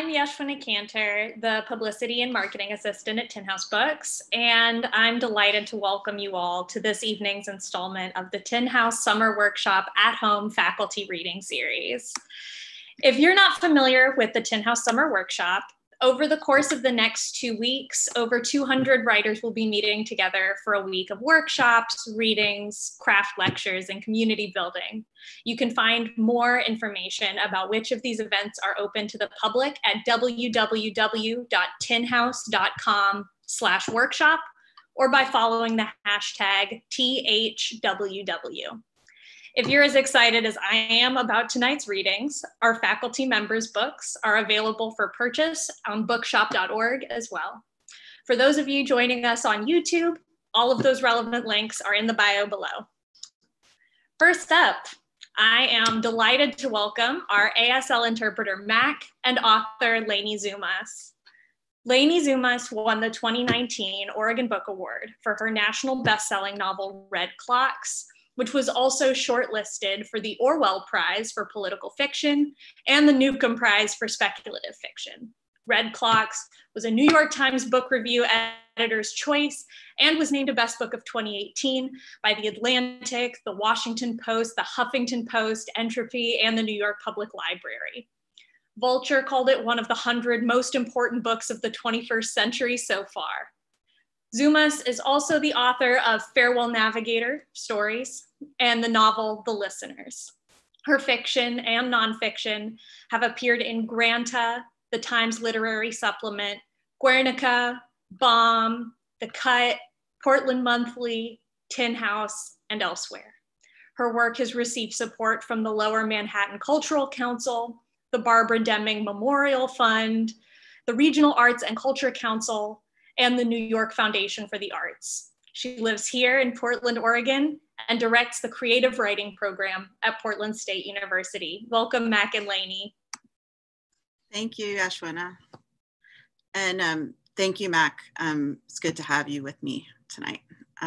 Yashwina Cantor, the Publicity and Marketing Assistant at Tin House Books, and I'm delighted to welcome you all to this evening's installment of the Tin House Summer Workshop at-Home Faculty Reading Series. If you're not familiar with the Tin House Summer Workshop, over the course of the next 2 weeks, over 200 writers will be meeting together for a week of workshops, readings, craft lectures, and community building. You can find more information about which of these events are open to the public at www.tinhouse.com/workshop or by following the hashtag THWW. If you're as excited as I am about tonight's readings, our faculty members' books are available for purchase on bookshop.org as well. For those of you joining us on YouTube, all of those relevant links are in the bio below. First up, I am delighted to welcome our ASL interpreter, Mac, and author, Lainey Zumas. Lainey Zumas won the 2019 Oregon Book Award for her national best-selling novel, Red Clocks, which was also shortlisted for the Orwell Prize for Political Fiction and the Newcomb Prize for Speculative Fiction. Red Clocks was a New York Times Book Review Editor's Choice and was named a Best Book of 2018 by The Atlantic, The Washington Post, The Huffington Post, Entropy, and the New York Public Library. Vulture called it one of the 100 most important books of the 21st century so far. Zumas is also the author of Farewell Navigator Stories and the novel The Listeners. Her fiction and nonfiction have appeared in Granta, the Times Literary Supplement, Guernica, Bomb, The Cut, Portland Monthly, Tin House, and elsewhere. Her work has received support from the Lower Manhattan Cultural Council, the Barbara Deming Memorial Fund, the Regional Arts and Culture Council, and the New York Foundation for the Arts. She lives here in Portland, Oregon, and directs the creative writing program at Portland State University. Welcome, Mac and Lainey. Thank you, Yashwina. And thank you, Mac. It's good to have you with me tonight.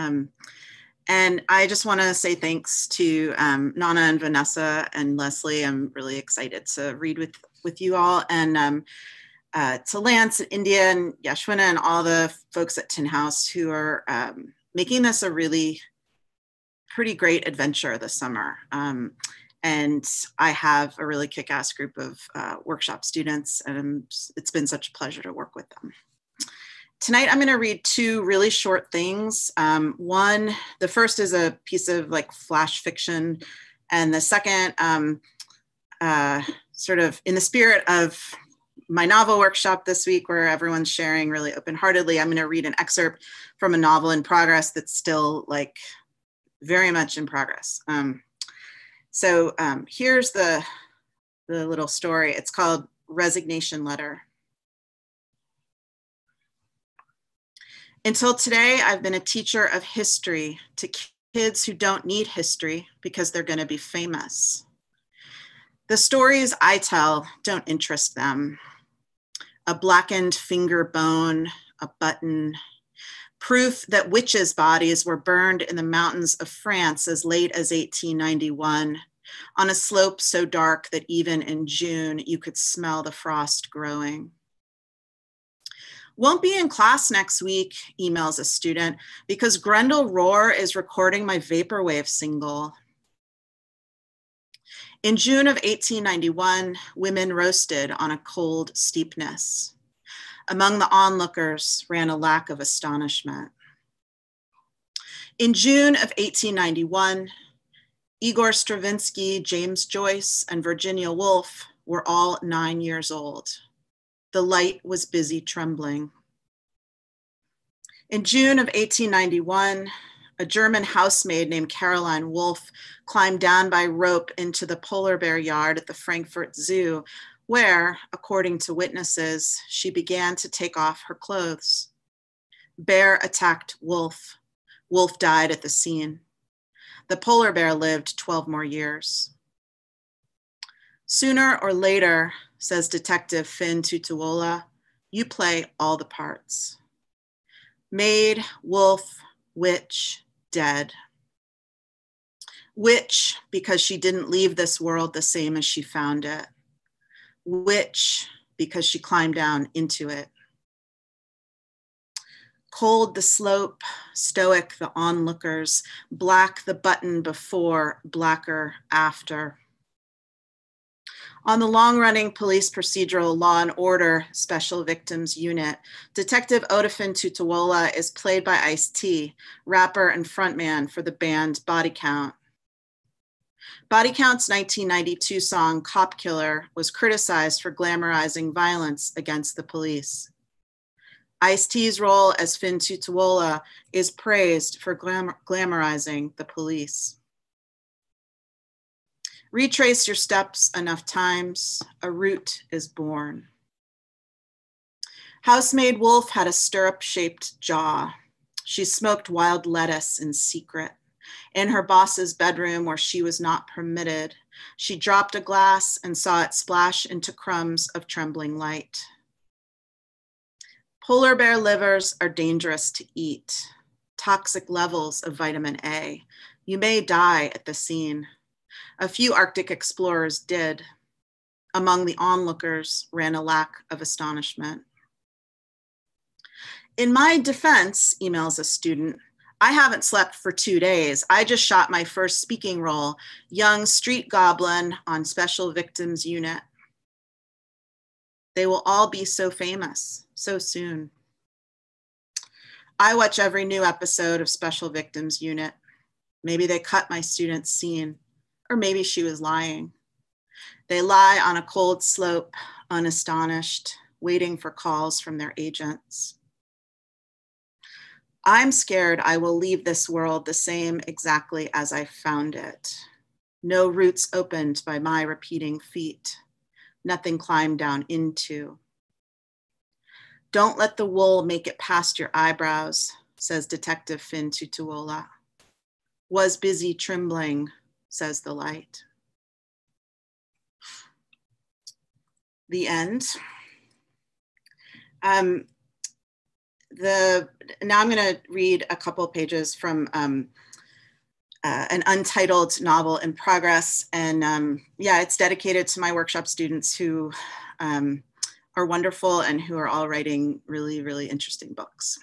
And I just want to say thanks to Nana and Vanessa and Leslie. I'm really excited to read with you all. And to Lance, India, and Yashwina, and all the folks at Tin House who are making this a really pretty great adventure this summer. And I have a really kick-ass group of workshop students, and it's been such a pleasure to work with them. Tonight, I'm gonna read two really short things. The first is a piece of like flash fiction, and the second, sort of in the spirit of my novel workshop this week, where everyone's sharing really open-heartedly, I'm going to read an excerpt from a novel in progress that's still like very much in progress. Here's the little story. It's called Resignation Letter. Until today, I've been a teacher of history to kids who don't need history because they're going to be famous. The stories I tell don't interest them. A blackened finger bone, a button, proof that witches' bodies were burned in the mountains of France as late as 1891, on a slope so dark that even in June you could smell the frost growing. Won't be in class next week, emails a student, because Grendel Rohr is recording my Vaporwave single. In June of 1891, women roasted on a cold steepness. Among the onlookers ran a lack of astonishment. In June of 1891, Igor Stravinsky, James Joyce, and Virginia Woolf were all 9 years old. The light was busy trembling. In June of 1891, a German housemaid named Caroline Wolf climbed down by rope into the polar bear yard at the Frankfurt Zoo, where, according to witnesses, she began to take off her clothes. Bear attacked Wolf. Wolf died at the scene. The polar bear lived 12 more years. Sooner or later, says Detective Finn Tutuola, you play all the parts. Maid, wolf, witch, dead. Witch, because she didn't leave this world the same as she found it. Witch, because she climbed down into it. Cold the slope, stoic the onlookers, black the button before, blacker after. On the long-running police procedural Law and Order Special Victims Unit, Detective Odafin Tutuola is played by Ice-T, rapper and frontman for the band Body Count. Body Count's 1992 song, Cop Killer, was criticized for glamorizing violence against the police. Ice-T's role as Fin Tutuola is praised for glamorizing the police. Retrace your steps enough times, a root is born. Housemaid Wolf had a stirrup-shaped jaw. She smoked wild lettuce in secret. In her boss's bedroom where she was not permitted, she dropped a glass and saw it splash into crumbs of trembling light. Polar bear livers are dangerous to eat. Toxic levels of vitamin A. You may die at the scene. A few Arctic explorers did. Among the onlookers ran a lack of astonishment. In my defense, emails a student, I haven't slept for 2 days. I just shot my first speaking role, young street goblin on Special Victims Unit. They will all be so famous so soon. I watch every new episode of Special Victims Unit. Maybe they cut my student's scene, or maybe she was lying. They lie on a cold slope, unastonished, waiting for calls from their agents. I'm scared I will leave this world the same exactly as I found it. No roots opened by my repeating feet. Nothing climbed down into. Don't let the wool make it past your eyebrows, says Detective Fin Tutuola. Was busy trembling, says the light. The end. Now I'm going to read a couple pages from an untitled novel in progress. And yeah, it's dedicated to my workshop students who are wonderful and who are all writing really, really interesting books.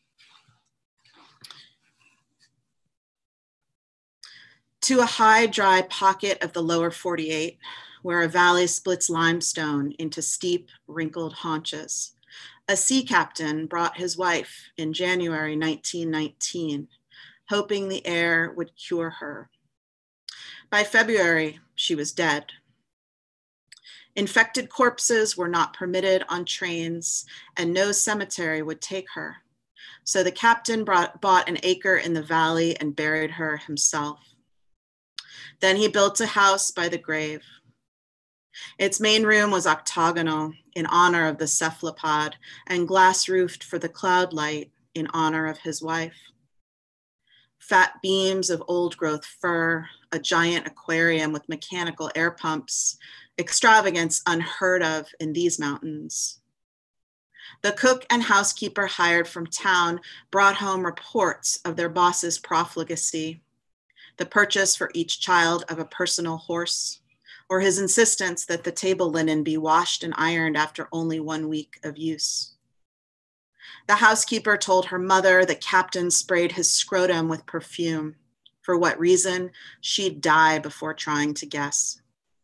To a high, dry pocket of the lower 48, where a valley splits limestone into steep, wrinkled haunches, a sea captain brought his wife in January 1919, hoping the air would cure her. By February, she was dead. Infected corpses were not permitted on trains, and no cemetery would take her. So the captain bought an acre in the valley and buried her himself. Then he built a house by the grave. Its main room was octagonal in honor of the cephalopod and glass-roofed for the cloud light in honor of his wife. Fat beams of old-growth fir, a giant aquarium with mechanical air pumps, extravagance unheard of in these mountains. The cook and housekeeper hired from town brought home reports of their boss's profligacy, the purchase for each child of a personal horse, or his insistence that the table linen be washed and ironed after only 1 week of use. The housekeeper told her mother the captain sprayed his scrotum with perfume. For what reason? She'd die before trying to guess.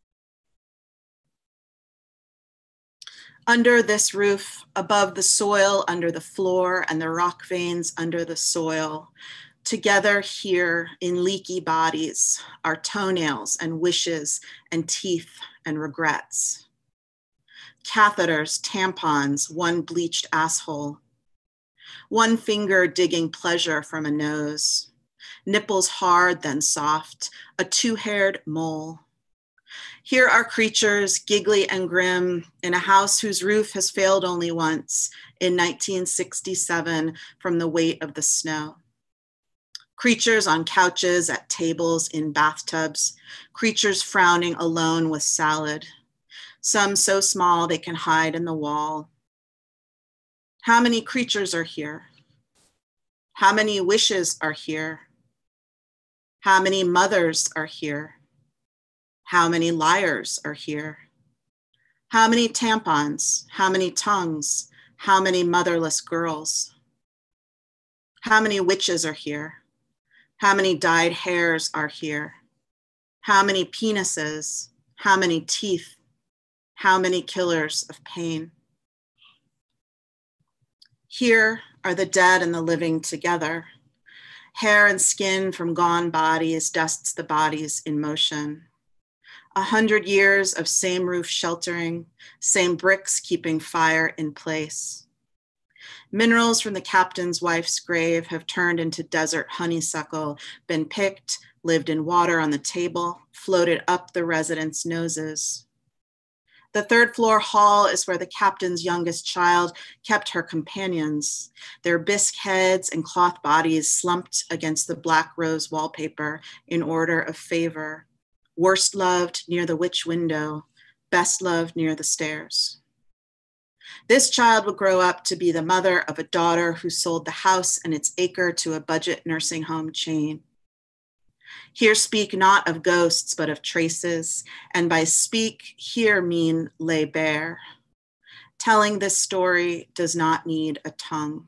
Under this roof, above the soil under the floor and the rock veins under the soil, together here in leaky bodies are toenails and wishes and teeth and regrets. Catheters, tampons, one bleached asshole. One finger digging pleasure from a nose. Nipples hard then soft, a two-haired mole. Here are creatures, giggly and grim, in a house whose roof has failed only once, in 1967 from the weight of the snow. Creatures on couches, at tables, in bathtubs. Creatures frowning alone with salad. Some so small they can hide in the wall. How many creatures are here? How many wishes are here? How many mothers are here? How many liars are here? How many tampons? How many tongues? How many motherless girls? How many witches are here? How many dyed hairs are here? How many penises? How many teeth? How many killers of pain? Here are the dead and the living together. Hair and skin from gone bodies dusts the bodies in motion. 100 years of same roof sheltering, same bricks keeping fire in place. Minerals from the captain's wife's grave have turned into desert honeysuckle, been picked, lived in water on the table, floated up the residents' noses. The third floor hall is where the captain's youngest child kept her companions, their bisque heads and cloth bodies slumped against the black rose wallpaper in order of favor. Worst loved near the witch window, best loved near the stairs. This child would grow up to be the mother of a daughter who sold the house and its acre to a budget nursing home chain. Here speak not of ghosts, but of traces, and by speak, here mean lay bare. Telling this story does not need a tongue.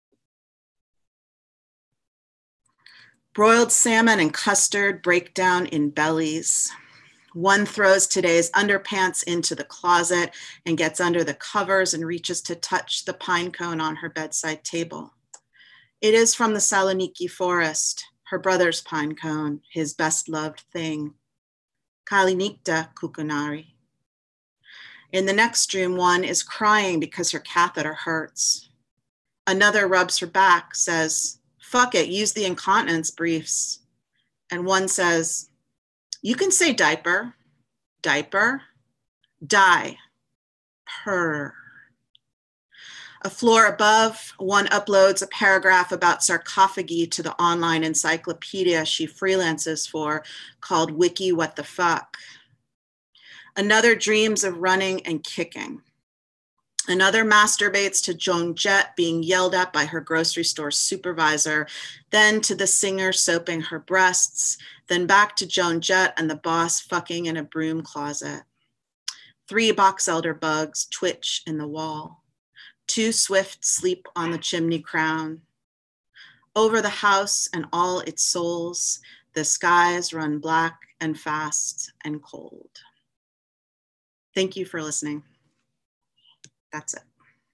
Broiled salmon and custard break down in bellies. One throws today's underpants into the closet and gets under the covers and reaches to touch the pine cone on her bedside table. It is from the Saloniki forest, her brother's pine cone, his best loved thing. Kalinikta kukunari. In the next room, one is crying because her catheter hurts. Another rubs her back, says, "Fuck it, use the incontinence briefs." And one says, "You can say diaper, diaper, die, purr." A floor above, one uploads a paragraph about sarcophagi to the online encyclopedia she freelances for called Wiki What the Fuck. Another dreams of running and kicking. Another masturbates to Joan Jett being yelled at by her grocery store supervisor, then to the singer soaping her breasts, then back to Joan Jett and the boss fucking in a broom closet. 3 box elder bugs twitch in the wall. 2 swift sleep on the chimney crown. Over the house and all its souls, the skies run black and fast and cold. Thank you for listening. That's it.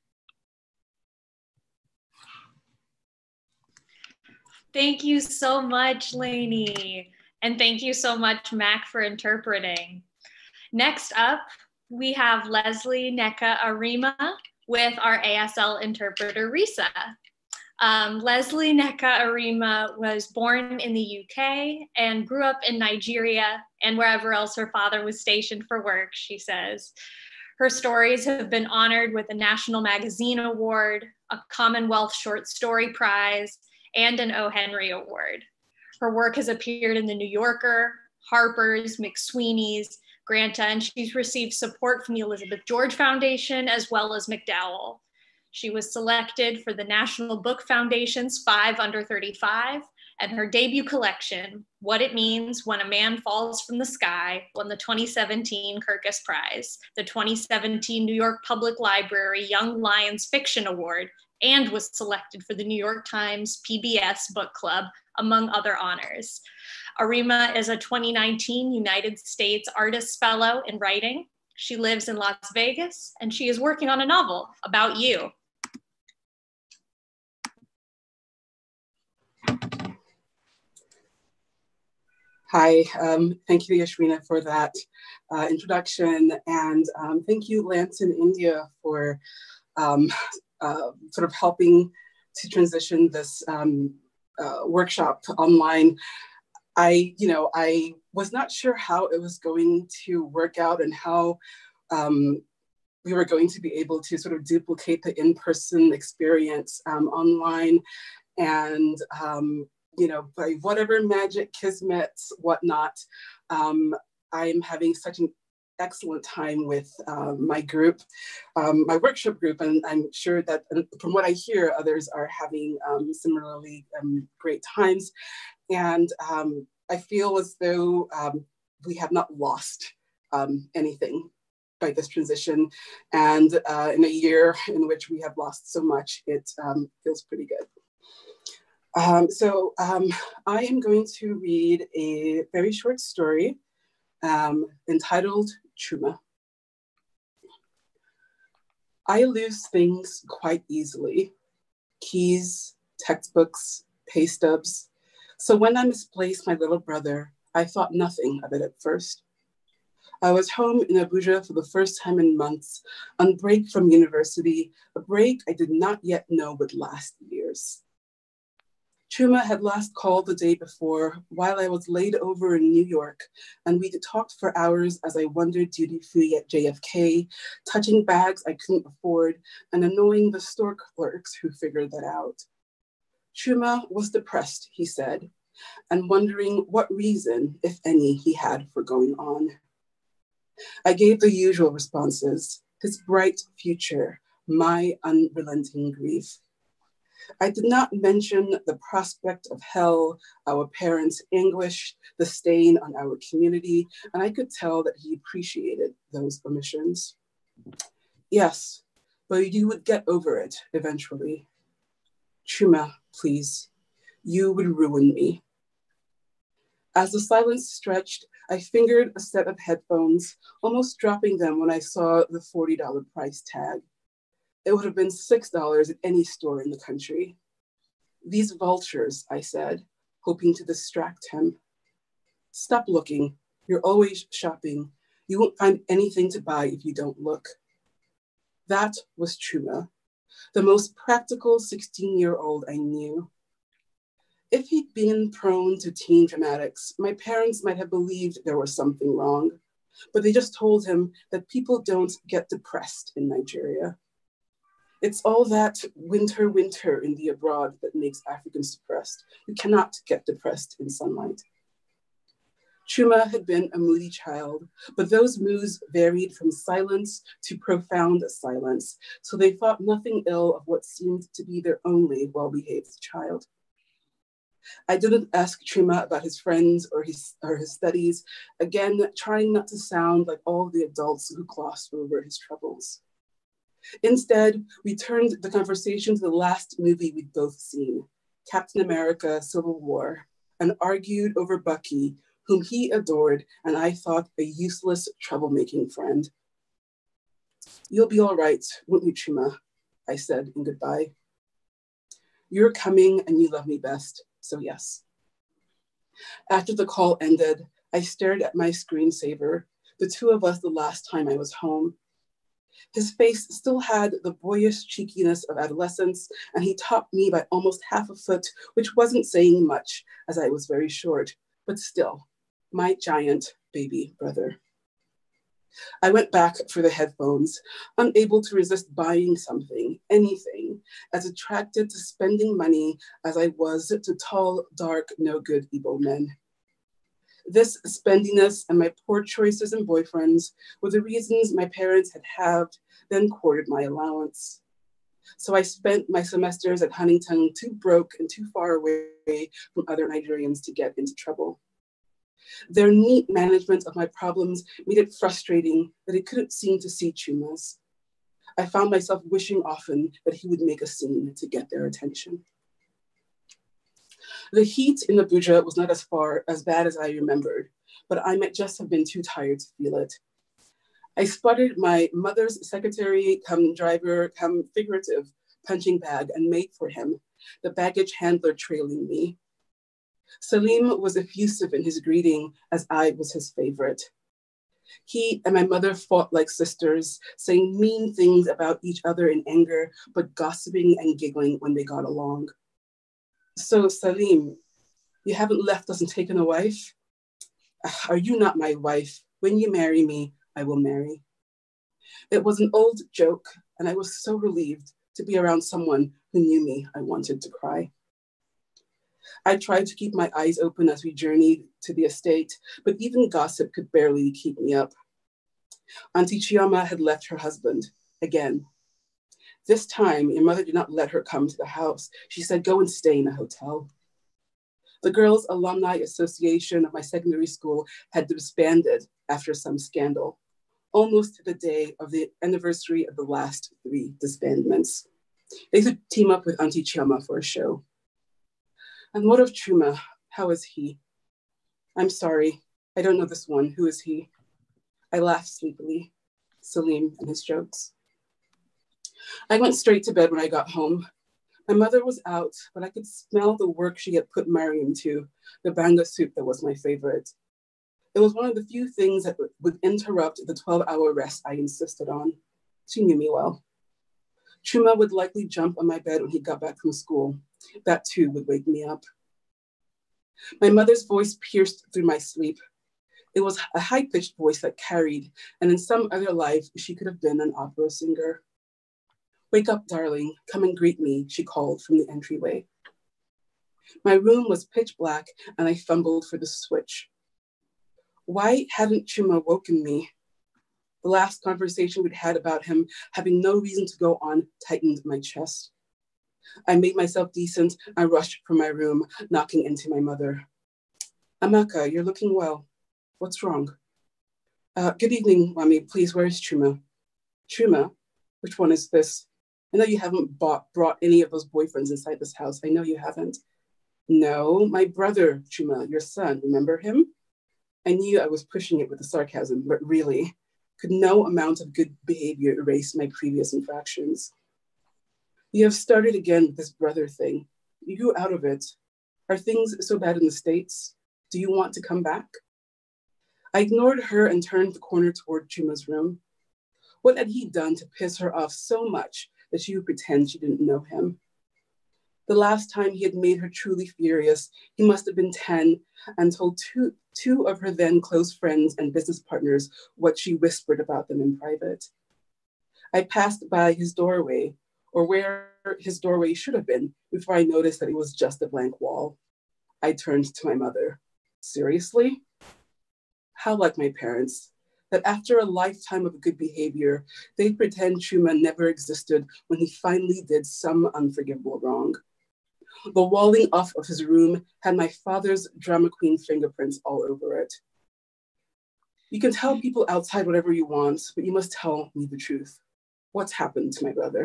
Thank you so much, Lainey. And thank you so much, Mac, for interpreting. Next up, we have Leslie Neka Arima with our ASL interpreter, Risa. Leslie Neka Arima was born in the UK and grew up in Nigeria and wherever else her father was stationed for work, she says. Her stories have been honored with a National Magazine Award, a Commonwealth Short Story Prize, and an O. Henry Award. Her work has appeared in The New Yorker, Harper's, McSweeney's, Granta, and she's received support from the Elizabeth George Foundation as well as McDowell. She was selected for the National Book Foundation's 5 Under 35, and her debut collection, What It Means When a Man Falls from the Sky, won the 2017 Kirkus Prize, the 2017 New York Public Library Young Lions Fiction Award, and was selected for the New York Times PBS Book Club, among other honors. Arima is a 2019 United States Artists Fellow in Writing. She lives in Las Vegas, and she is working on a novel about you. Hi, thank you, Yashwina, for that introduction. And thank you, Lance in India, for sort of helping to transition this workshop online. I was not sure how it was going to work out and how we were going to be able to sort of duplicate the in-person experience online. And by whatever magic, kismet, whatnot, I'm having such an excellent time with my group, my workshop group, and I'm sure that from what I hear, others are having similarly great times. And I feel as though we have not lost anything. by this transition. And in a year in which we have lost so much, it feels pretty good. I am going to read a very short story entitled Chuma. I lose things quite easily. Keys, textbooks, pay stubs. So when I misplaced my little brother, I thought nothing of it at first. I was home in Abuja for the first time in months, on break from university, a break I did not yet know would last years. Chuma had last called the day before while I was laid over in New York, and we talked for hours as I wandered duty-free at JFK, touching bags I couldn't afford and annoying the store clerks who figured that out. Chuma was depressed, he said, and wondering what reason, if any, he had for going on. I gave the usual responses, his bright future, my unrelenting grief. I did not mention the prospect of hell, our parents' anguish, the stain on our community, and I could tell that he appreciated those omissions. Yes, but you would get over it eventually. Chuma, please, you would ruin me. As the silence stretched, I fingered a set of headphones, almost dropping them when I saw the $40 price tag. It would have been $6 at any store in the country. These vultures, I said, hoping to distract him. Stop looking. You're always shopping. You won't find anything to buy if you don't look. That was Chuma, the most practical 16-year-old I knew. If he'd been prone to teen dramatics, my parents might have believed there was something wrong, but they just told him that people don't get depressed in Nigeria. It's all that winter in the abroad that makes Africans depressed. You cannot get depressed in sunlight. Chuma had been a moody child, but those moods varied from silence to profound silence, so they thought nothing ill of what seemed to be their only well-behaved child. I didn't ask Chuma about his friends or his studies, again, trying not to sound like all the adults who glossed over his troubles. Instead, we turned the conversation to the last movie we'd both seen, Captain America: Civil War, and argued over Bucky, whom he adored and I thought a useless troublemaking friend. You'll be all right, won't you, Chuma? I said in goodbye. You're coming and you love me best, so yes. After the call ended, I stared at my screensaver, the two of us the last time I was home. His face still had the boyish cheekiness of adolescence, and he topped me by almost half a foot, which wasn't saying much, as I was very short, but still, my giant baby brother. I went back for the headphones, unable to resist buying something, anything, as attracted to spending money as I was to tall, dark, no-good Igbo men. This spendiness and my poor choices in boyfriends were the reasons my parents had halved, then quartered my allowance. So I spent my semesters at Huntington too broke and too far away from other Nigerians to get into trouble. Their neat management of my problems made it frustrating that I couldn't seem to see Chuma's. I found myself wishing often that he would make a scene to get their attention. The heat in Abuja was not as bad as I remembered, but I might just have been too tired to feel it. I spotted my mother's secretary, come driver, come figurative punching bag and made for him, the baggage handler trailing me. Salim was effusive in his greeting as I was his favorite. He and my mother fought like sisters, saying mean things about each other in anger, but gossiping and giggling when they got along. So Salim, you haven't left us and taken a wife? Are you not my wife? When you marry me, I will marry. It was an old joke, and I was so relieved to be around someone who knew me. I wanted to cry. I tried to keep my eyes open as we journeyed to the estate, but even gossip could barely keep me up. Auntie Chioma had left her husband again. This time, your mother did not let her come to the house. She said, go and stay in a hotel. The Girls' Alumni Association of my secondary school had disbanded after some scandal. almost to the day of the anniversary of the last 3 disbandments. They could team up with Auntie Chioma for a show. And what of Chuma? How is he? I'm sorry, I don't know this one. Who is he? I laughed sleepily. Salim and his jokes. I went straight to bed when I got home. My mother was out, but I could smell the work she had put Mariam to, the banga soup that was my favorite. It was one of the few things that would interrupt the 12-hour rest I insisted on. She knew me well. Chuma would likely jump on my bed when he got back from school. That too would wake me up. My mother's voice pierced through my sleep. It was a high-pitched voice that carried, and in some other life, she could have been an opera singer. Wake up, darling, come and greet me, she called from the entryway. My room was pitch black, and I fumbled for the switch. Why hadn't Chuma woken me? The last conversation we'd had about him having no reason to go on tightened my chest. I made myself decent and rushed from my room, knocking into my mother. Amaka, you're looking well. What's wrong? Good evening, Mommy. Please, where is Chuma? Chuma? Which one is this? I know you haven't brought any of those boyfriends inside this house. I know you haven't. No, my brother, Chuma, your son. Remember him? I knew I was pushing it with the sarcasm, but really, could no amount of good behavior erase my previous infractions? You have started again with this brother thing. You grew out of it. Are things so bad in the States? Do you want to come back? I ignored her and turned the corner toward Chuma's room. What had he done to piss her off so much that she would pretend she didn't know him? The last time he had made her truly furious, he must have been 10 and told two of her then close friends and business partners what she whispered about them in private. I passed by his doorway, or where his doorway should have been, before I noticed that it was just a blank wall. I turned to my mother. Seriously? How like my parents, that after a lifetime of good behavior, they'd pretend Chuma never existed when he finally did some unforgivable wrong. The walling off of his room had my father's drama queen fingerprints all over it. You can tell people outside whatever you want, but you must tell me the truth. What's happened to my brother?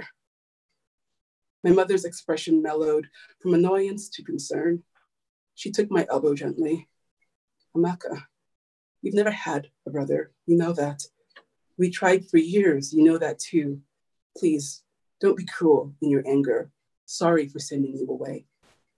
My mother's expression mellowed from annoyance to concern. She took my elbow gently. Amaka, you've never had a brother. You know that. We tried for years. You know that too. Please, don't be cruel in your anger. Sorry for sending you away.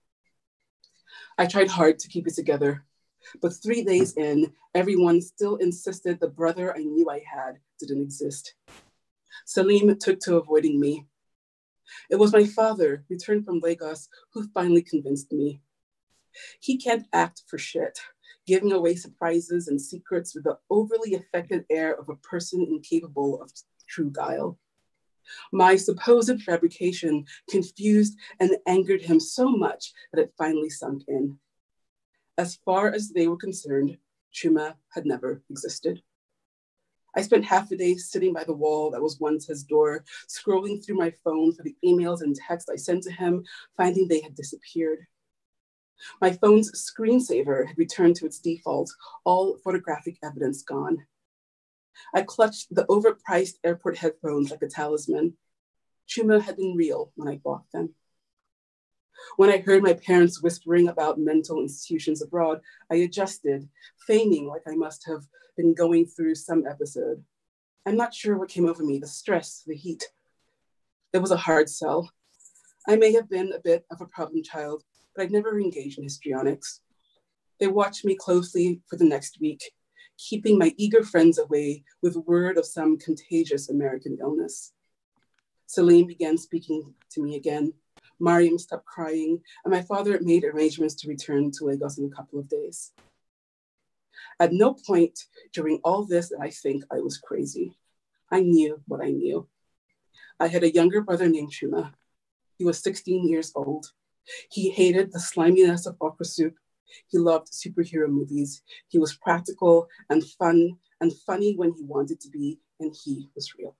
I tried hard to keep it together, but 3 days in, everyone still insisted the brother I knew I had didn't exist. Salim took to avoiding me. It was my father, returned from Lagos, who finally convinced me. He can't act for shit, giving away surprises and secrets with the overly affected air of a person incapable of true guile. My supposed fabrication confused and angered him so much that it finally sunk in. As far as they were concerned, Chuma had never existed. I spent half a day sitting by the wall that was once his door, scrolling through my phone for the emails and texts I sent to him, finding they had disappeared. My phone's screensaver had returned to its default, all photographic evidence gone. I clutched the overpriced airport headphones like a talisman. Chuma had been real when I bought them. When I heard my parents whispering about mental institutions abroad, I adjusted, feigning like I must have been going through some episode. I'm not sure what came over me, the stress, the heat. It was a hard sell. I may have been a bit of a problem child, but I'd never engaged in histrionics. They watched me closely for the next week, keeping my eager friends away with word of some contagious American illness. Salim began speaking to me again. Mariam stopped crying, and my father made arrangements to return to Lagos in a couple of days. At no point during all this did I think I was crazy. I knew what I knew. I had a younger brother named Chuma. He was 16 years old. He hated the sliminess of okra soup. He loved superhero movies. He was practical and fun and funny when he wanted to be, and he was real.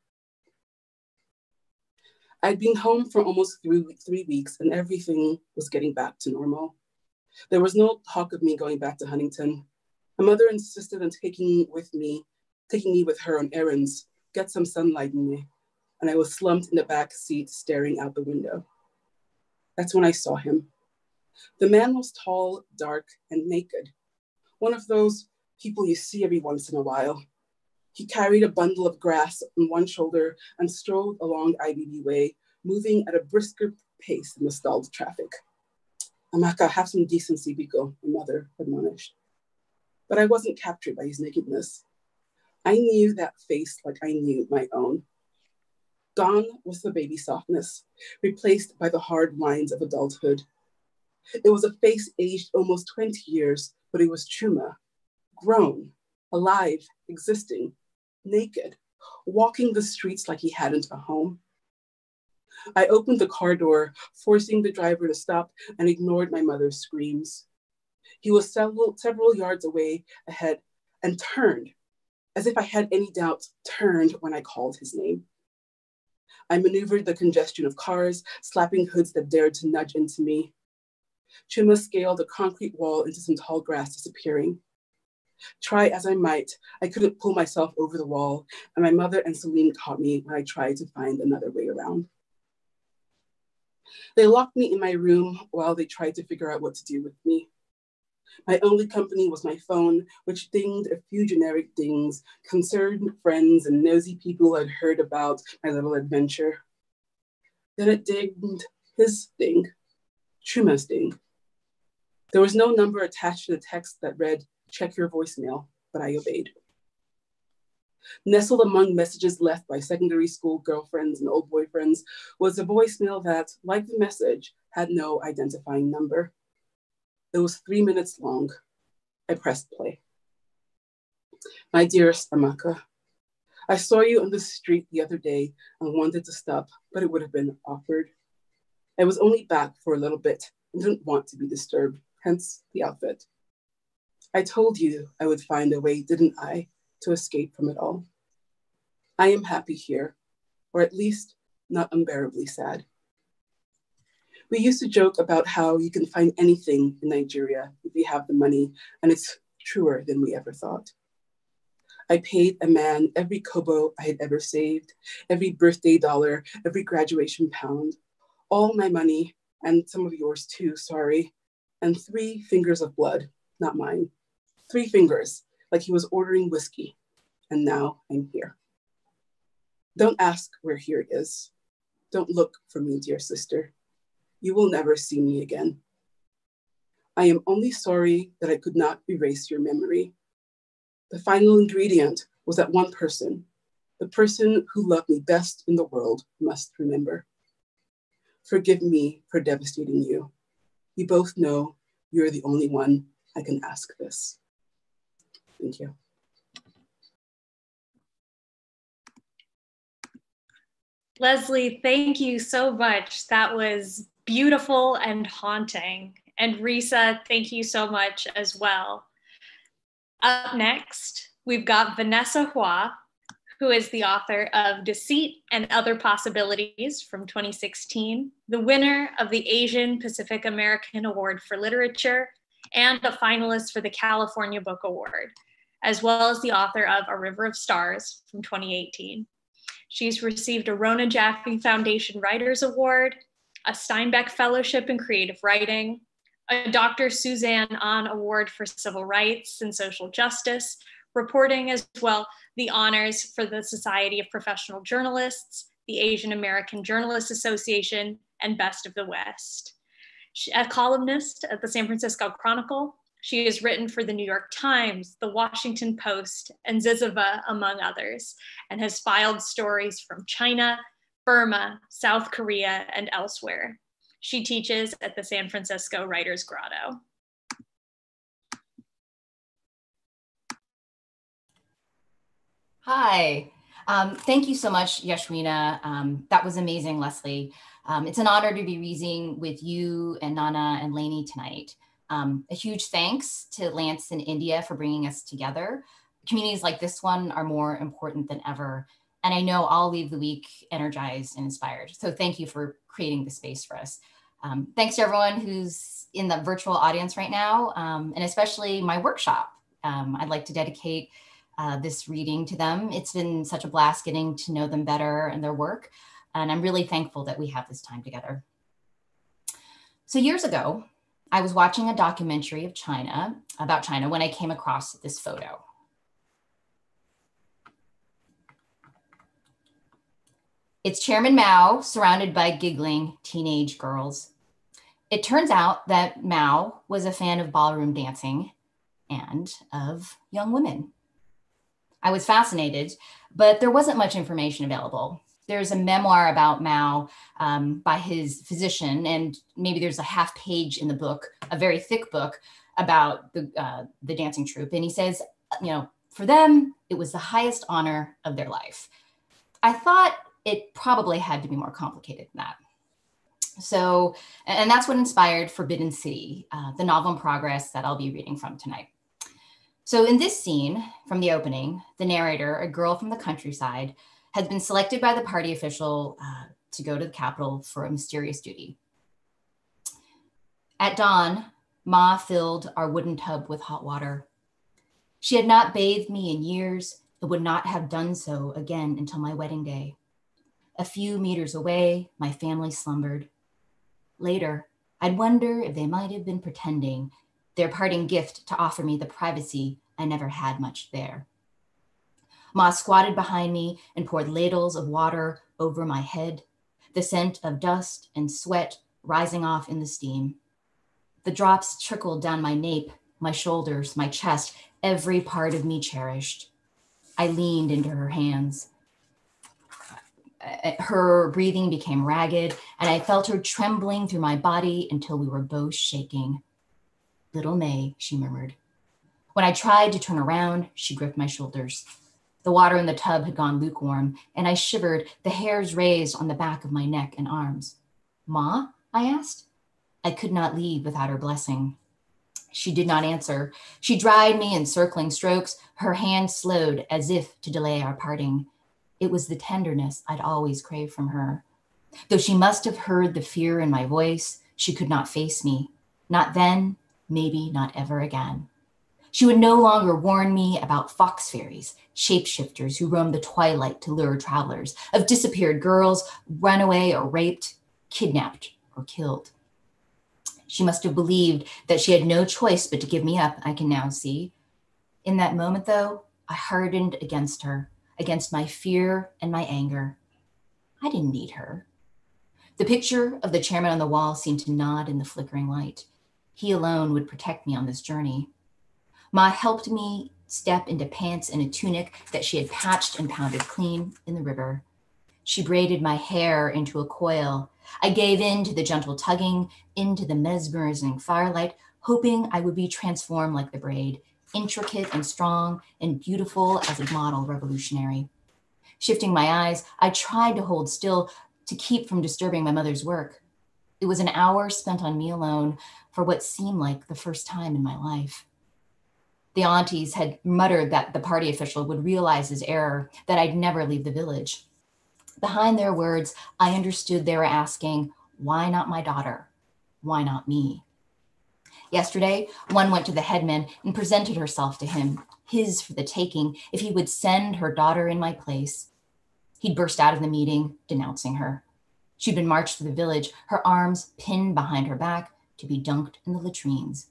I'd been home for almost 3 weeks and everything was getting back to normal. There was no talk of me going back to Huntington. My mother insisted on taking with me taking me with her on errands, get some sunlight in me, and I was slumped in the back seat staring out the window. That's when I saw him. The man was tall, dark, and naked. One of those people you see every once in a while. He carried a bundle of grass on one shoulder and strolled along IBB Way, moving at a brisker pace in the stalled traffic. Amaka, have some decency, Biko, my mother admonished. But I wasn't captured by his nakedness. I knew that face like I knew my own. Gone was the baby softness, replaced by the hard lines of adulthood. It was a face aged almost 20 years, but it was Chuma, grown, alive, existing, naked, walking the streets like he hadn't a home. I opened the car door, forcing the driver to stop, and ignored my mother's screams. He was several yards away ahead and turned, as if I had any doubts, turned when I called his name. I maneuvered the congestion of cars, slapping hoods that dared to nudge into me. Chuma scaled a concrete wall into some tall grass, disappearing. Try as I might, I couldn't pull myself over the wall, and my mother and Celine caught me when I tried to find another way around. They locked me in my room while they tried to figure out what to do with me. My only company was my phone, which dinged a few generic dings, concerned friends and nosy people had heard about my little adventure. Then it dinged his ding, Chuma's ding. There was no number attached to the text that read, "Check your voicemail," but I obeyed. Nestled among messages left by secondary school girlfriends and old boyfriends was a voicemail that, like the message, had no identifying number. It was 3 minutes long. I pressed play. My dearest Amaka, I saw you on the street the other day and wanted to stop, but it would have been awkward. I was only back for a little bit and didn't want to be disturbed, hence the outfit. I told you I would find a way, didn't I, to escape from it all. I am happy here, or at least not unbearably sad. We used to joke about how you can find anything in Nigeria if you have the money, and it's truer than we ever thought. I paid a man every kobo I had ever saved, every birthday dollar, every graduation pound, all my money, and some of yours too, sorry, and 3 fingers of blood, not mine. 3 fingers, like he was ordering whiskey, and now I'm here. Don't ask where here is. Don't look for me, dear sister. You will never see me again. I am only sorry that I could not erase your memory. The final ingredient was that one person, the person who loved me best in the world, must remember. Forgive me for devastating you. You both know you're the only one I can ask this. Thank you. Leslie, thank you so much. That was beautiful and haunting. And Risa, thank you so much as well. Up next, we've got Vanessa Hua, who is the author of Deceit and Other Possibilities from 2016, the winner of the Asian Pacific American Award for Literature, and a finalist for the California Book Award, as well as the author of A River of Stars from 2018. She's received a Rona Jaffe Foundation Writers Award, a Steinbeck Fellowship in Creative Writing, a Dr. Suzanne Ahn Award for Civil Rights and Social Justice, reporting as well, the honors for the Society of Professional Journalists, the Asian American Journalists Association, and Best of the West. A columnist at the San Francisco Chronicle, she has written for the New York Times, the Washington Post, and Ziziva, among others, and has filed stories from China, Burma, South Korea, and elsewhere. She teaches at the San Francisco Writers' Grotto. Hi, thank you so much, Yashwina. That was amazing, Leslie. It's an honor to be reading with you and Nana and Lainey tonight. A huge thanks to Lance and India for bringing us together. Communities like this one are more important than ever. And I know I'll leave the week energized and inspired. So thank you for creating the space for us. Thanks to everyone who's in the virtual audience right now, and especially my workshop. I'd like to dedicate this reading to them. It's been such a blast getting to know them better and their work. And I'm really thankful that we have this time together. So years ago, I was watching a documentary about China when I came across this photo. It's Chairman Mao surrounded by giggling teenage girls. It turns out that Mao was a fan of ballroom dancing and of young women. I was fascinated, but there wasn't much information available. There's a memoir about Mao by his physician, and maybe there's a half page in the book, a very thick book about the dancing troupe. And he says, for them, it was the highest honor of their life. I thought it probably had to be more complicated than that. So, and that's what inspired Forbidden City, the novel in progress that I'll be reading from tonight. So in this scene from the opening, the narrator, a girl from the countryside, has been selected by the party official to go to the capital for a mysterious duty. At dawn, Ma filled our wooden tub with hot water. She had not bathed me in years and would not have done so again until my wedding day. A few meters away, my family slumbered. Later, I'd wonder if they might have been pretending, their parting gift to offer me the privacy I never had much there. Ma squatted behind me and poured ladles of water over my head, the scent of dust and sweat rising off in the steam. The drops trickled down my nape, my shoulders, my chest, every part of me cherished. I leaned into her hands. Her breathing became ragged, and I felt her trembling through my body until we were both shaking. "Little May," she murmured. When I tried to turn around, she gripped my shoulders. The water in the tub had gone lukewarm, and I shivered, the hairs raised on the back of my neck and arms. "Ma?" I asked. I could not leave without her blessing. She did not answer. She dried me in circling strokes, her hand slowed as if to delay our parting. It was the tenderness I'd always craved from her. Though she must have heard the fear in my voice, she could not face me. Not then, maybe not ever again. She would no longer warn me about fox fairies, shapeshifters who roam the twilight to lure travelers, of disappeared girls, runaway or raped, kidnapped or killed. She must have believed that she had no choice but to give me up, I can now see. In that moment, though, I hardened against her, against my fear and my anger. I didn't need her. The picture of the chairman on the wall seemed to nod in the flickering light. He alone would protect me on this journey. Ma helped me step into pants and a tunic that she had patched and pounded clean in the river. She braided my hair into a coil. I gave in to the gentle tugging, into the mesmerizing firelight, hoping I would be transformed like the braid, intricate and strong and beautiful as a model revolutionary. Shifting my eyes, I tried to hold still to keep from disturbing my mother's work. It was an hour spent on me alone for what seemed like the first time in my life. The aunties had muttered that the party official would realize his error, that I'd never leave the village. Behind their words, I understood they were asking, why not my daughter? Why not me? Yesterday, one went to the headman and presented herself to him, his for the taking, if he would send her daughter in my place. He'd burst out of the meeting, denouncing her. She'd been marched to the village, her arms pinned behind her back to be dunked in the latrines.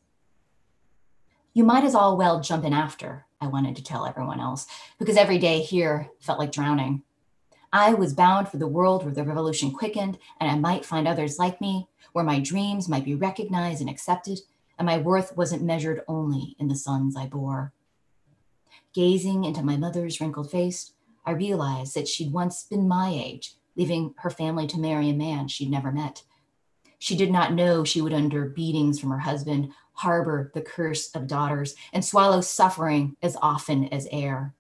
You might as well jump in after, I wanted to tell everyone else, because every day here felt like drowning. I was bound for the world where the revolution quickened, and I might find others like me, where my dreams might be recognized and accepted, and my worth wasn't measured only in the sons I bore. Gazing into my mother's wrinkled face, I realized that she'd once been my age, leaving her family to marry a man she'd never met. She did not know she would endure beatings from her husband, harbor the curse of daughters, and swallow suffering as often as air.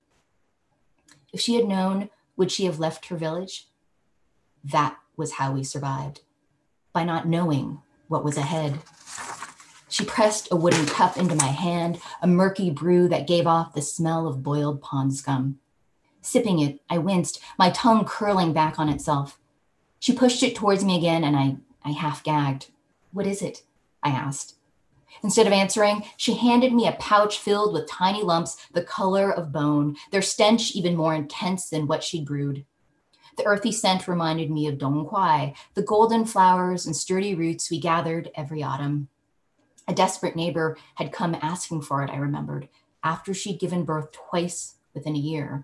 If she had known, would she have left her village? That was how we survived, by not knowing what was ahead. She pressed a wooden cup into my hand, a murky brew that gave off the smell of boiled pond scum. Sipping it, I winced, my tongue curling back on itself. She pushed it towards me again, and I half gagged. What is it? I asked. Instead of answering, she handed me a pouch filled with tiny lumps the color of bone, their stench even more intense than what she'd brewed. The earthy scent reminded me of dong quai, the golden flowers and sturdy roots we gathered every autumn. A desperate neighbor had come asking for it, I remembered, after she'd given birth twice within a year.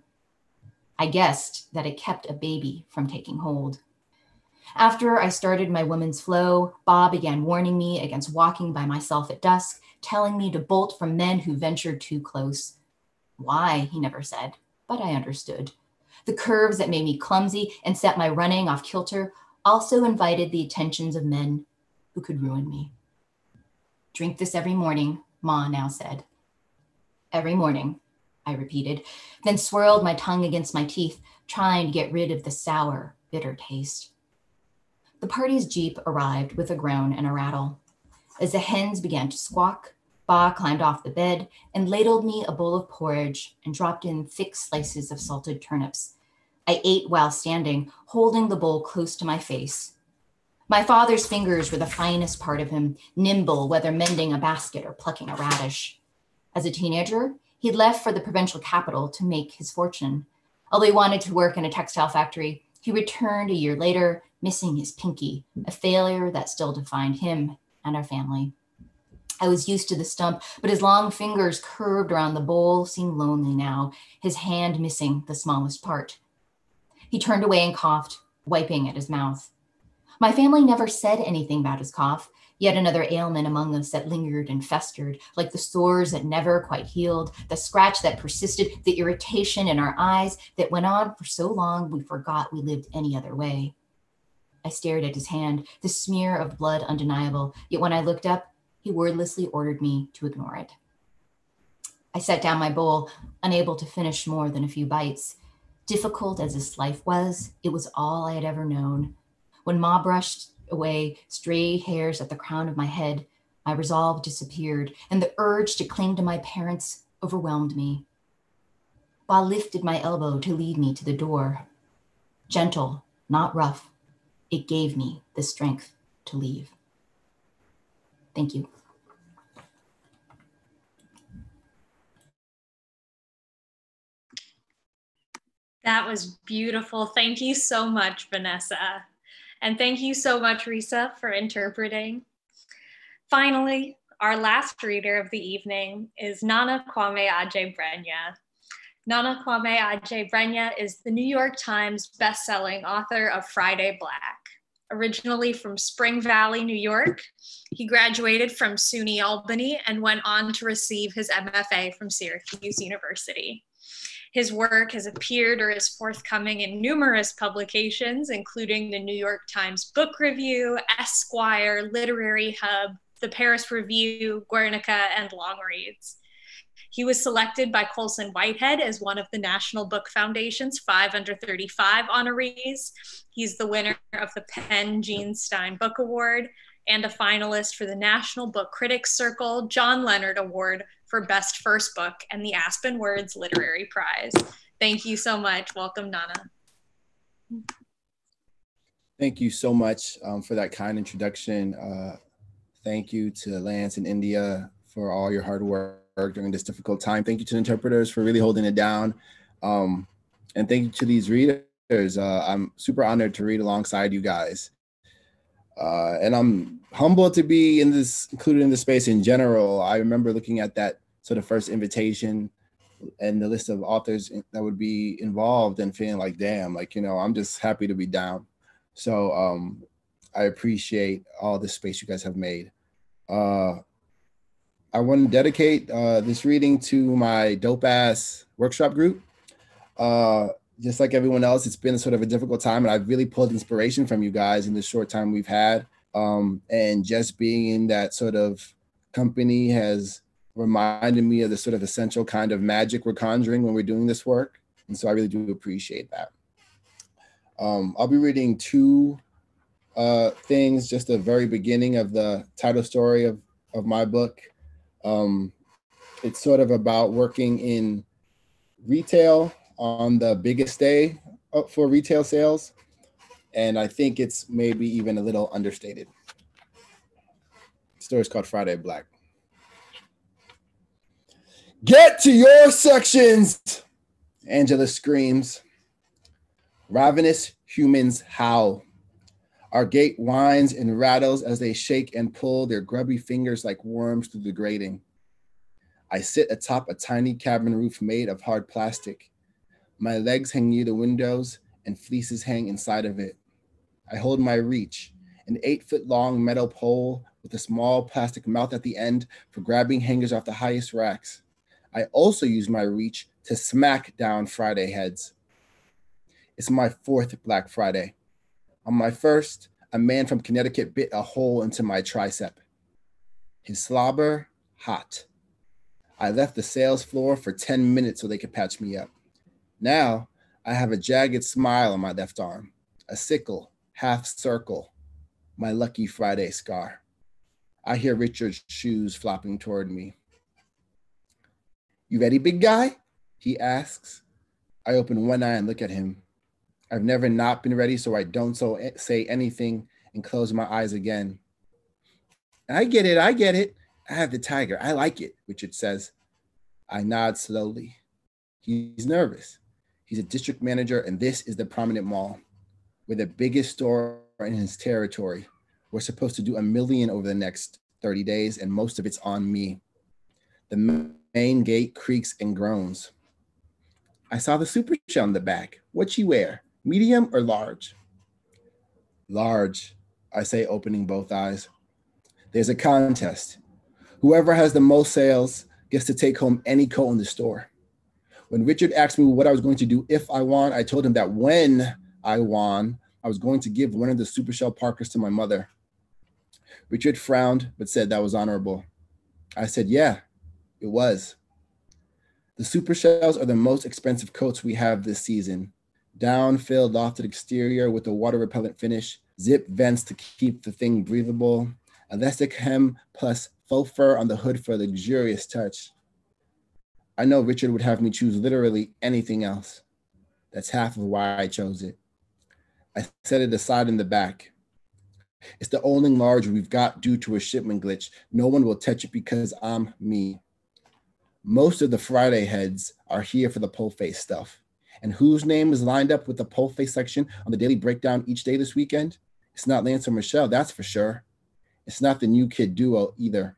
I guessed that it kept a baby from taking hold. After I started my woman's flow, Bob began warning me against walking by myself at dusk, telling me to bolt from men who ventured too close. Why, he never said, but I understood. The curves that made me clumsy and set my running off kilter also invited the attentions of men who could ruin me. Drink this every morning, Ma now said. Every morning, I repeated, then swirled my tongue against my teeth, trying to get rid of the sour, bitter taste. The party's Jeep arrived with a groan and a rattle. As the hens began to squawk, Ba climbed off the bed and ladled me a bowl of porridge and dropped in thick slices of salted turnips. I ate while standing, holding the bowl close to my face. My father's fingers were the finest part of him, nimble whether mending a basket or plucking a radish. As a teenager, he'd left for the provincial capital to make his fortune. Although he wanted to work in a textile factory, he returned a year later, missing his pinky, a failure that still defined him and our family. I was used to the stump, but his long fingers curved around the bowl seemed lonely now, his hand missing the smallest part. He turned away and coughed, wiping at his mouth. My family never said anything about his cough, yet another ailment among us that lingered and festered, like the sores that never quite healed, the scratch that persisted, the irritation in our eyes that went on for so long we forgot we lived any other way. I stared at his hand, the smear of blood undeniable, yet when I looked up, he wordlessly ordered me to ignore it. I set down my bowl, unable to finish more than a few bites. Difficult as this life was, it was all I had ever known. When Ma brushed away stray hairs at the crown of my head, my resolve disappeared, and the urge to cling to my parents overwhelmed me. Ba lifted my elbow to lead me to the door. Gentle, not rough, it gave me the strength to leave. Thank you. That was beautiful. Thank you so much, Vanessa. And thank you so much, Risa, for interpreting. Finally, our last reader of the evening is Nana Kwame Adjei-Brenyah. Nana Kwame Adjei-Brenyah is the New York Times bestselling author of Friday Black. Originally from Spring Valley, New York, he graduated from SUNY Albany and went on to receive his MFA from Syracuse University. His work has appeared or is forthcoming in numerous publications, including the New York Times Book Review, Esquire, Literary Hub, the Paris Review, Guernica, and Longreads. He was selected by Colson Whitehead as one of the National Book Foundation's 5 under 35 honorees. He's the winner of the Penn Gene Stein Book Award and a finalist for the National Book Critics Circle John Leonard Award for Best First Book and the Aspen Words Literary Prize. Thank you so much. Welcome, Nana. Thank you so much for that kind introduction. Thank you to Lance and India for all your hard work during this difficult time. Thank you to the interpreters for really holding it down. And thank you to these readers. I'm super honored to read alongside you guys. And I'm humbled to be included in this space in general. I remember looking at that sort of first invitation and the list of authors that would be involved and feeling like, damn, like, you know, I'm just happy to be down. So I appreciate all the space you guys have made. I want to dedicate this reading to my dope ass workshop group. Just like everyone else, it's been sort of a difficult time, and I've really pulled inspiration from you guys in the short time we've had. And just being in that sort of company has reminded me of the sort of essential kind of magic we're conjuring when we're doing this work. And so I really do appreciate that. I'll be reading two things, just the very beginning of the title story of my book. It's sort of about working in retail on the biggest day for retail sales. And I think it's maybe even a little understated. The story is called Friday Black. Get to your sections, Angela screams. Ravenous humans howl. Our gate whines and rattles as they shake and pull their grubby fingers like worms through the grating. I sit atop a tiny cabin roof made of hard plastic. My legs hang near the windows and fleeces hang inside of it. I hold my reach, an 8-foot-long metal pole with a small plastic mouth at the end for grabbing hangers off the highest racks. I also use my reach to smack down Friday heads. It's my 4th Black Friday. On my first, a man from Connecticut bit a hole into my tricep. His slobber, hot. I left the sales floor for 10 minutes so they could patch me up. Now, I have a jagged smile on my left arm, a sickle, half circle, my lucky Friday scar. I hear Richard's shoes flopping toward me. You ready, big guy? He asks. I open one eye and look at him. I've never not been ready, so I don't say anything and close my eyes again. I get it. I have the tiger. I like it, Richard says. I nod slowly. He's nervous. He's a district manager, and this is the Prominent Mall. We're the biggest store in his territory. We're supposed to do 1 million over the next 30 days, and most of it's on me. The main gate creaks and groans. I saw the Super Shell in the back. What'd she wear? Medium or large? Large, I say, opening both eyes. There's a contest. Whoever has the most sales gets to take home any coat in the store. When Richard asked me what I was going to do if I won, I told him that when I won, I was going to give one of the Super Shell Parkers to my mother. Richard frowned, but said that was honorable. I said, yeah, it was. The Super Shells are the most expensive coats we have this season. Down-filled lofted exterior with a water-repellent finish, zip vents to keep the thing breathable, elastic hem plus faux fur on the hood for a luxurious touch. I know Richard would have me choose literally anything else. That's half of why I chose it. I set it aside in the back. It's the only large we've got due to a shipment glitch. No one will touch it because I'm me. Most of the Friday heads are here for the pole face stuff. And whose name is lined up with the pole face section on the daily breakdown each day this weekend? It's not Lance or Michelle, that's for sure. It's not the new kid Duo either.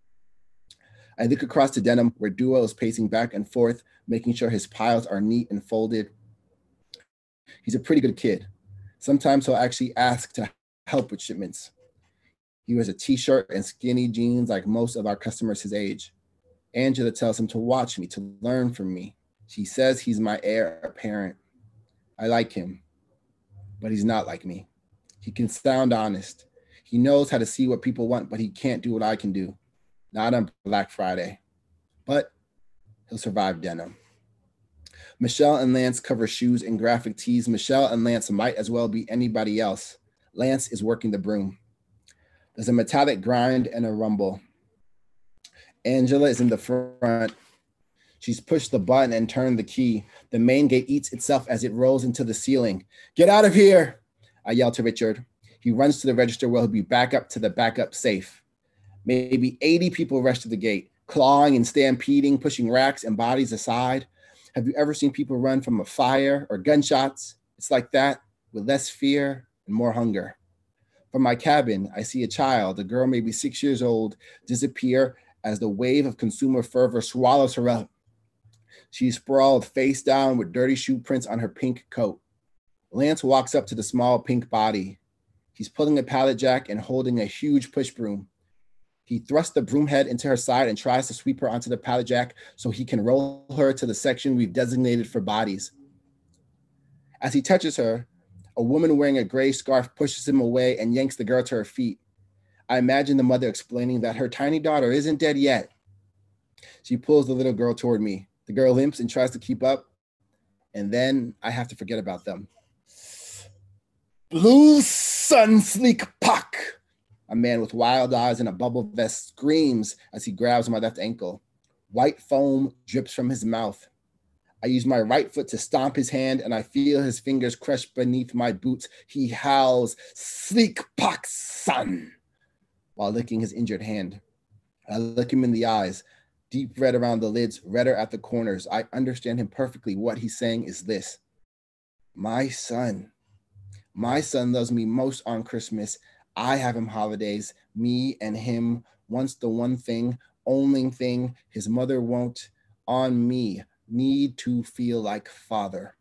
I look across to Denim where Duo is pacing back and forth, making sure his piles are neat and folded. He's a pretty good kid. Sometimes he'll actually ask to help with shipments. He wears a t-shirt and skinny jeans like most of our customers his age. Angela tells him to watch me, to learn from me. She says he's my heir apparent. I like him, but he's not like me. He can sound honest. He knows how to see what people want, but he can't do what I can do. Not on Black Friday, but he'll survive Denim. Michelle and Lance cover shoes and graphic tees. Michelle and Lance might as well be anybody else. Lance is working the broom. There's a metallic grind and a rumble. Angela is in the front. She's pushed the button and turned the key. The main gate eats itself as it rolls into the ceiling. Get out of here, I yell to Richard. He runs to the register where he'll be back up to the backup safe. Maybe 80 people rush to the gate, clawing and stampeding, pushing racks and bodies aside. Have you ever seen people run from a fire or gunshots? It's like that, with less fear and more hunger. From my cabin, I see a child, a girl maybe 6 years old, disappear as the wave of consumer fervor swallows her up. She's sprawled face down with dirty shoe prints on her pink coat. Lance walks up to the small pink body. He's pulling a pallet jack and holding a huge push broom. He thrusts the broom head into her side and tries to sweep her onto the pallet jack so he can roll her to the section we've designated for bodies. As he touches her, a woman wearing a gray scarf pushes him away and yanks the girl to her feet. I imagine the mother explaining that her tiny daughter isn't dead yet. She pulls the little girl toward me. The girl limps and tries to keep up, and then I have to forget about them. Blue Sun Sleek Puck! A man with wild eyes and a bubble vest screams as he grabs my left ankle. White foam drips from his mouth. I use my right foot to stomp his hand, and I feel his fingers crush beneath my boots. He howls, Sleek Puck, son, while licking his injured hand. I look him in the eyes. deep red around the lids, redder at the corners. I understand him perfectly. What he's saying is this: my son loves me most on Christmas. I have him holidays, me and him wants the one thing, only thing his mother won't. On me, need to feel like father.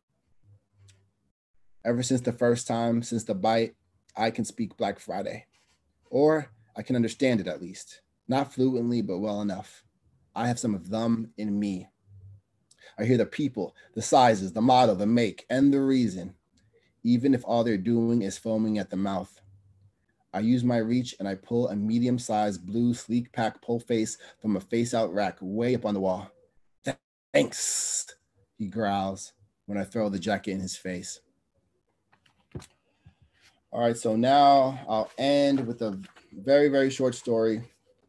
Ever since the first time, since the bite, I can speak Black Friday. Or I can understand it at least. Not fluently, but well enough. I have some of them in me. I hear the people, the sizes, the model, the make, and the reason, even if all they're doing is foaming at the mouth. I use my reach and I pull a medium-sized blue sleek pack pull face from a face-out rack way up on the wall. Thanks, he growls when I throw the jacket in his face. All right, so now I'll end with a very, very short story.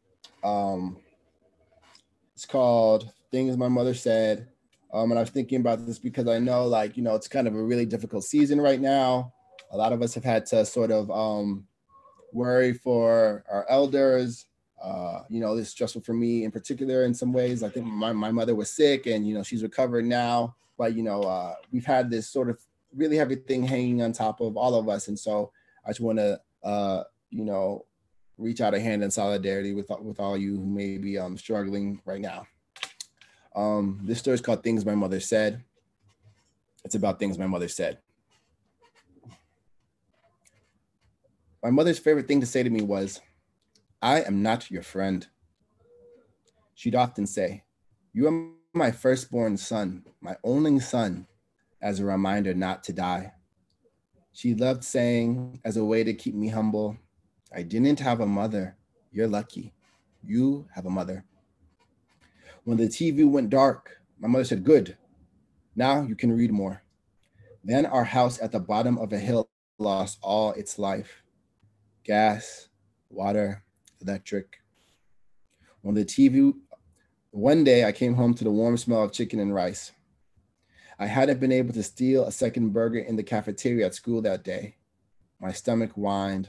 It's called Things My Mother Said. And I was thinking about this because I know, like, you know, it's kind of a really difficult season right now. A lot of us have had to sort of worry for our elders. You know, it's stressful for me in particular in some ways. I think my mother was sick and, you know, she's recovered now. But, you know, we've had this sort of really heavy thing hanging on top of all of us. And so I just want to, you know, reach out a hand in solidarity with all you who may be struggling right now. This story is called Things My Mother Said. It's about things my mother said. My mother's favorite thing to say to me was, "I am not your friend." She'd often say, "You are my firstborn son, my only son," as a reminder not to die. She loved saying, as a way to keep me humble, "I didn't have a mother. You're lucky. You have a mother." When the TV went dark, my mother said, "Good. Now you can read more." Then our house at the bottom of a hill lost all its life. Gas, water, electric. One day I came home to the warm smell of chicken and rice. I hadn't been able to steal a second burger in the cafeteria at school that day. My stomach whined.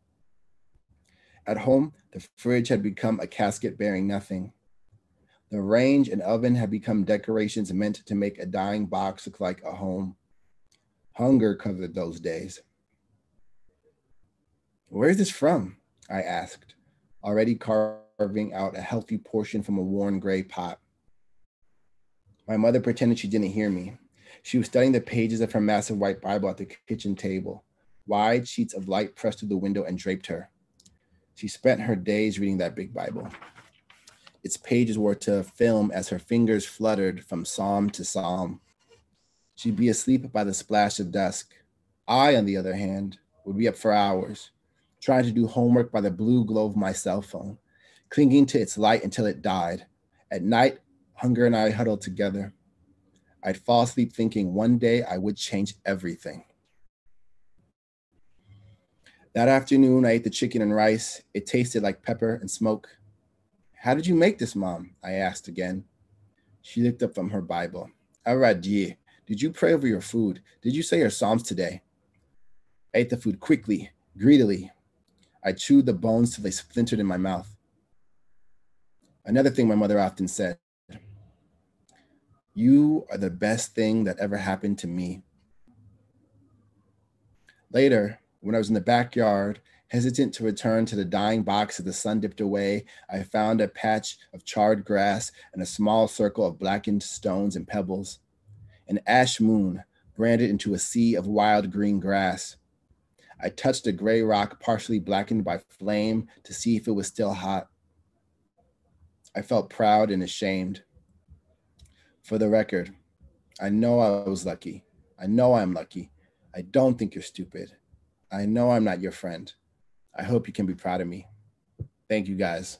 At home, the fridge had become a casket bearing nothing. The range and oven had become decorations meant to make a dying box look like a home. Hunger covered those days. "Where is this from?" I asked, already carving out a healthy portion from a worn gray pot. My mother pretended she didn't hear me. She was studying the pages of her massive white Bible at the kitchen table. Wide sheets of light pressed through the window and draped her. She spent her days reading that big Bible. Its pages were to film as her fingers fluttered from psalm to psalm. She'd be asleep by the splash of dusk. I, on the other hand, would be up for hours, trying to do homework by the blue glow of my cell phone, clinging to its light until it died. At night, hunger and I huddled together. I'd fall asleep thinking one day I would change everything. That afternoon, I ate the chicken and rice. It tasted like pepper and smoke. "How did you make this, Mom?" I asked again. She looked up from her Bible. "Aradier, did you pray over your food? Did you say your psalms today?" I ate the food quickly, greedily. I chewed the bones till they splintered in my mouth. Another thing my mother often said: "You are the best thing that ever happened to me." Later, when I was in the backyard, hesitant to return to the dying box as the sun dipped away, I found a patch of charred grass and a small circle of blackened stones and pebbles. An ash moon branded into a sea of wild green grass. I touched a gray rock partially blackened by flame to see if it was still hot. I felt proud and ashamed. For the record, I know I was lucky. I know I'm lucky. I don't think you're stupid. I know I'm not your friend. I hope you can be proud of me. Thank you, guys.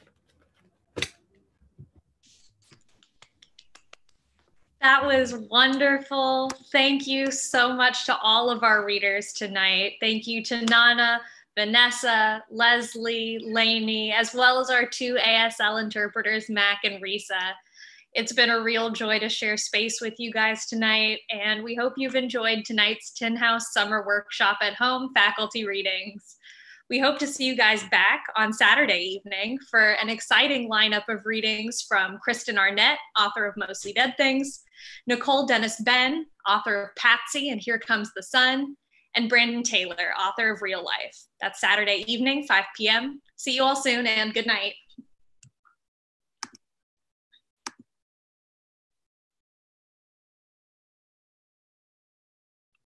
That was wonderful. Thank you so much to all of our readers tonight. Thank you to Nana, Vanessa, Leslie, Lainey, as well as our two ASL interpreters, Mac and Risa. It's been a real joy to share space with you guys tonight, and we hope you've enjoyed tonight's Tin House Summer Workshop at Home faculty readings. We hope to see you guys back on Saturday evening for an exciting lineup of readings from Kristen Arnett, author of Mostly Dead Things, Nicole Dennis Benn, author of Patsy and Here Comes the Sun, and Brandon Taylor, author of Real Life. That's Saturday evening, 5 p.m. See you all soon and good night.